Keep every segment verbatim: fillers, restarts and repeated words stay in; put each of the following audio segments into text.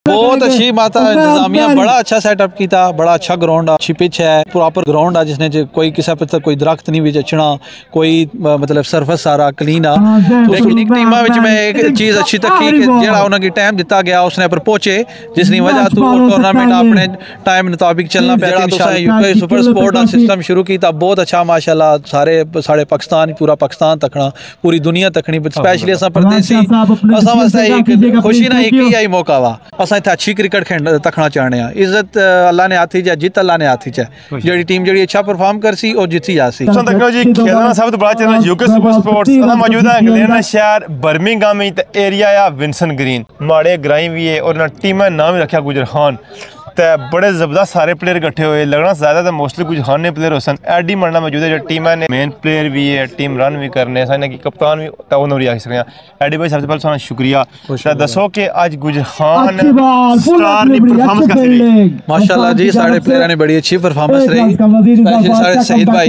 बहुत अच्छी बात है। इंतजामिया बड़ा अच्छा सेटअप किया, बड़ा अच्छा ग्राउंड अच्छी पिच है, प्रॉपर ग्राउंड है जिसने कोई किसी पे कोई दरख्त नहीं भी चढ़ना, कोई मतलब सरफस सारा क्लीन आ। लेकिन एक टीम में एक चीज़ अच्छी तकी कि जेड़ा उन्हें टाइम दिता गया उसने पर पहुंचे, जिसकी वजह तो टूर्नामेंट अपने टाइम मुताबिक चलना पाया। यूके सुपर स्पोर्ट का सिस्टम शुरू किया, बहुत अच्छा माशाल्लाह। सारे साढ़े पाकिस्तान पूरा पाकिस्तान तकना, पूरी दुनिया तकनी, स्पेशली असा परदेसी असा वास्ते एक खुशी ना एक ही आई मौका वा। असा इत्थे अच्छी क्रिकेट खेड तकना चाहने हैं। इज्जत अल्लाह ने हाथी च, जित अल्लाह ने हाथी च। जेड़ी टीम जेड़ी अच्छा परफॉर्म करसी और जीती जासी। तकनो जी खेलना सब तो बड़ा चैनल यूके सुपर स्पोर्ट्स असा मौजूद है इंग्लैंड शहर बर्मिंघम में ते एरिया या विंसन ग्रीन माड़े ग्राई भी है और ना टीम नाम रखा गुजर खान। तो बड़े ज़बरदस्त सारे प्लेयर इकट्ठे हुए, लगना ज़्यादा तो मोस्टली कुछ खान ने प्लेयर होसन। एडी मरना मौजूद है जो टीम ने मेन प्लेयर भी है, टीम रन भी करने साइन की कप्तान भी तो भी आ सकते। एडी भाई सबसे पहले सारा शुक्रिया। दसो कि आज गुजर खान स्टार ने परफॉर्मेंस कैसी रही? माशाल्लाह जी सारे प्लेयर ने बड़ी अच्छी परफॉर्मेंस रही। स्पेशली सारे शहीद भाई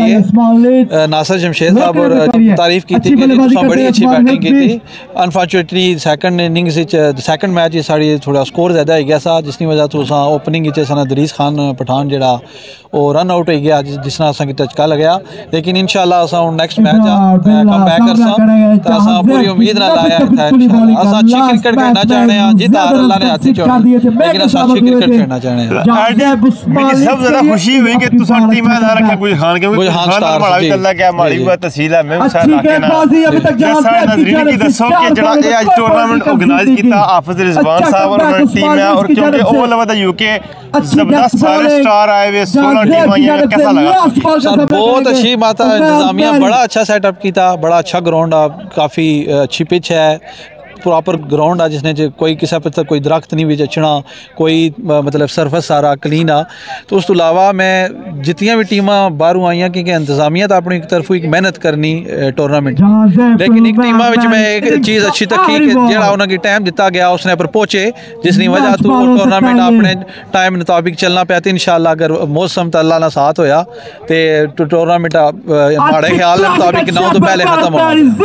है नासिर जमशेद साहब और तारीफ की थी कि तुसा बड़ी अच्छी बैटिंग की थी। Unfortunately second innings second match साड़ी थोड़ा स्कोर ज़्यादा हो गया सा, जिसकी वजह तो ओपनिंग सना दरीस खान पठान जड़ा वो रन आउट हो गया, जिस तरह असा झटका लग्या। लेकिन इंशाल्लाह असा नेक्स्ट मैच कम बैक करसा असा पूरी उम्मीद ना लाया था। इंशाल्लाह असा अच्छी क्रिकेट खेलना चाहते हैं, जीत हार अल्लाह ने हाथ छोड़ी, लेकिन असा अच्छी क्रिकेट खेलना चाहते हैं। मुझे सब ज्यादा खुशी हुई कि तुसा टीम में ना रखा गुजर खान, क्योंकि गुजर खान हमारा भी अल्लाह क्या हमारी भी तहसील है। मैं उसे लाके ना सारे नाज़रीन की दसो कि जड़ा ये आज टूर्नामेंट ऑर्गेनाइज किया हाफिज रिजवान साहब और उनकी टीम है, और क्योंकि ओवर लेवल दा यूके जबरदस्त सारे स्टार आए हुए, सोलह टीम आई हैं, कैसा लगा सर? बहुत अच्छी बात है। इंतजामिया बड़ा अच्छा सेटअप किया, बड़ा अच्छा ग्राउंड है, काफ़ी अच्छी पिच है, प्रॉपर ग्राउंड है जिसने कोई किसी पे कोई दरख्त नहीं भी चढ़ना, कोई मतलब सरफस सारा क्लीन आ। तो उस तो अलावा मैं जितनी भी टीम बाहरों आई क्योंकि इंतजामिया तो अपनी तरफों एक मेहनत करनी टूर्नामेंट, लेकिन एक टीम में एक चीज़ अच्छी तकी कि जेड़ा उन्हें टाइम दिता गया उसने पर पहुँचे, जिसकी वजह तो टूर्नामेंट अपने टाइम मुताबिक चलना पाया। इंशाल्लाह अगर मौसम तो अल्लाह ना साथ होया तो टूर्नामेंट माड़े ख्याल मुताबिक नौ तो पहले खत्म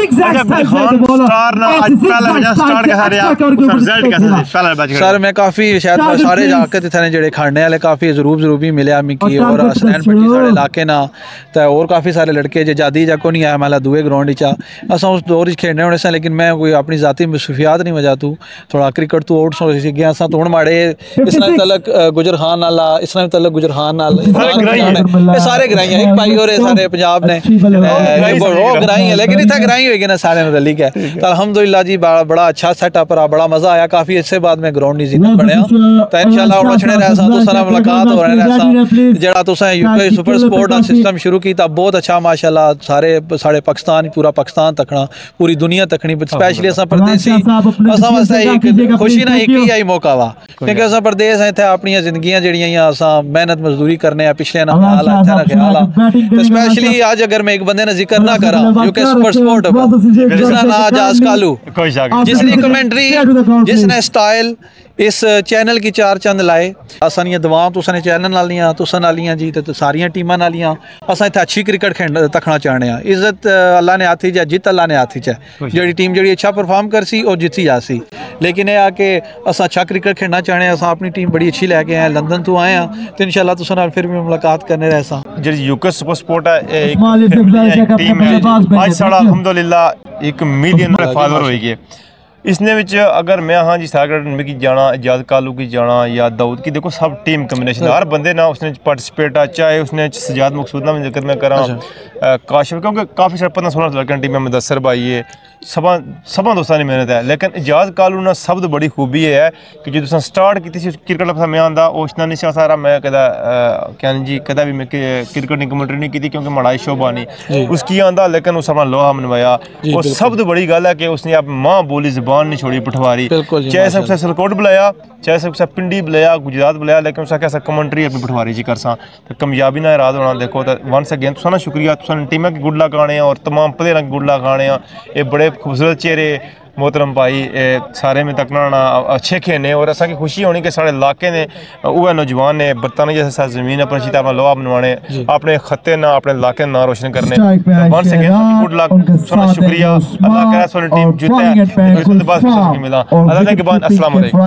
हो। सर मैं काफ़ी शायद सारे जाकर इतने जेड़े खाने वाले काफ़ी जरूब जरूब ही मिले मिकी और हसनैन पट्टी साढ़े इलाके ना, तो और काफ़ी सारे लड़के जो जादी जा को नहीं आया मैं दूए ग्राउंड चा असा उस दौर खेलने होने से। लेकिन मैं कोई अपनी जाती मसरूफियात नहीं वजह तू थोड़ा क्रिकेट तू आउट हो गया असा तो हूँ माड़े इस तरह तलक गुजर खान नाला इस तरह तलक गुजर खान नाल सारे ग्राई हैं, एक भाई और सारे पंजाब ने ग्राई है, लेकिन इतना ग्राई होगी ना सारे रलीक है। तो अल्हम्दुलिल्लाह जी बड़ा अच्छा सेटअप रहा, बड़ा मजा आया। काफी इससे बाद में ग्राउंड नहीं जीना बनया, तो इंशाल्लाह हुण छड़े रहसा तो सारा मुलाकात हो रहे रहसा। जेड़ा तुसा यूके सुपर स्पोर्ट का सिस्टम शुरू किया बहुत अच्छा माशाल्लाह। सारे साढ़े पाकिस्तान पूरा पाकिस्तान तकना, पूरी दुनिया तकनी, स्पेशली असा परदेसी असा वास्ते एक खुशी ना एक ही आई मौका वा, क्योंकि असा परदेस है इत्थे अपनी जिंदगियां जेड़ियां असा मेहनत मजदूरी करने पिछले ना ख्याल है इत्थे ख्याल है। स्पेशली आज अगर मैं एक बंदे ने जिक्र ना करा यूके सुपर स्पोर्ट जिसका नाम जाज कालू, जिसने कमेंट्री जिसने स्टाइल इस चैनल की चार चंद लाए, असानियां दवां तो उसने चैनल नालियां तो नालियां जी तो सारियां टीमां नालियां असा इत्थे अच्छी क्रिकेट खेड तकना चाहने हैं। इज्जत अल्लाह ने हाथी च, जित अल्लाह ने हाथी च। जेड़ी टीम जेड़ी अच्छा परफॉर्म करसी और जीती जासी, लेकिन यह आके असा अच्छा क्रिकेट खेलना चाहने हैं। असा अपनी टीम बड़ी अच्छी लैके आए, लंदन तो आए हैं, तो इंशाल्लाह तुसां नाल फिर भी मुलाकात करने रहसा। जेड़ी यूके सुपर स्पोर्ट है एक टीम है, आज साड़ा अल्हम्दुलिल्लाह एक मिलियन फॉलोअर हो गए इसने विच। अगर मैं हाँ जी सागर की जाना, इजाज कालू की जाना या दाऊद की, देखो सब टीम कम्बिनेशन हर बंदे ना उसने पार्टिसिपेट आ, चाहे उसने सजाद मकसूद ना जिक्र मैं करा काशिफ, क्योंकि काफ़ी सारे पंद्रह सोलह लड़कियां टीम में मुदस्सर भाई है, सबा सबा दोस्तों की मेहनत है। लेकिन इजाज कालू ना सब तो बड़ी खूबी है कि जो तुम स्टार्ट की क्रिकेट पसंद मैं आंदा उस नहीं सारा मैं कदा क्या जी कदा भी मैं क्रिकेट की कमेंट्री नहीं की, क्योंकि माड़ा शोभा नहीं उसकी आंदा, लेकिन उस अपना लोहा मनवाया। और सब तो बड़ी गल है कि उसने अब माँ बोली जबान नहीं छोड़ी पठवारी, चाहे सबसे सलकोट बुलाया, चाहे सबसे पिंडी बुलाया, गुजरात बुलाया, लेकिन उसका कैसा कमेंट्री अपनी पठवारी जी कर सा तो कामयाबी ना राज होना। देखो तो वंस अगेन तुसा शुक्रिया, तुसा टीम के गुड लक आने और तमाम प्लेयर के गुड लक आने। ये बड़े खूबसूरत चेहरे मोहतरम भाई सारे में तकना अच्छे खेने, और असा की खुशी होनी कि साढ़े इलाके ने वह नौजवान ने बरतानिया जैसा जमीन अपनी शीता अपना लोहा बनवाने, अपने खत्ते ना अपने इलाके ना रोशन करने। वंस अगेन गुड लक, शुक्रिया। अल्लाह करे टीम जीते मिला। अल्लाह के बाद अस्सलाम वालेकुम।